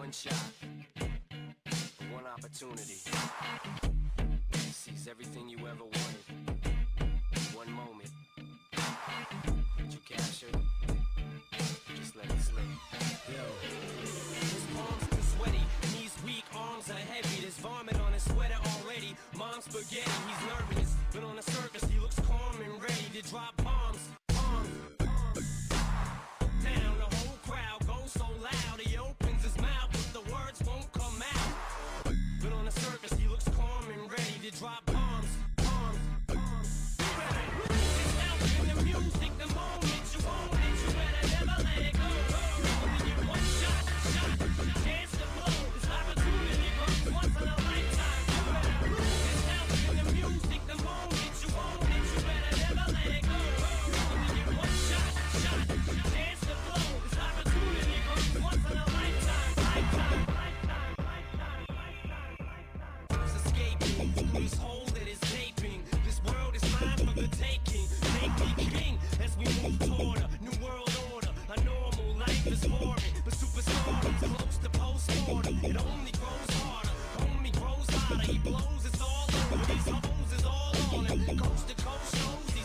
one shot, one opportunity. Seize everything you ever wanted. One moment. Did you capture it? Just let it slip. Yo. His palms are sweaty, knees weak, arms are heavy. There's vomit on his sweater already. Mom's spaghetti, he's nervous. But on the surface, he looks calm and ready to drop bombs. Down, the whole crowd goes so loud. He opens his mouth, but the words won't come out. But on the surface, he looks calm and ready to drop bombs. It's out in the music, the moment you own it, you better never let it go. Only get one shot, chance to blow. This opportunity comes once in a lifetime. It's out in the music, the moment you own it, you better never let it go. Only get one shot, chance to blow. This opportunity comes once in a lifetime. It's escaping this hole that is gaping. This world is mine for the taking. Make me king as we move toward a new world order. A normal life is boring, but superstardom's close to postmortem. It only grows harder, only grows hotter. He blows, it's all over. These hoes is all on him. Coast to coast shows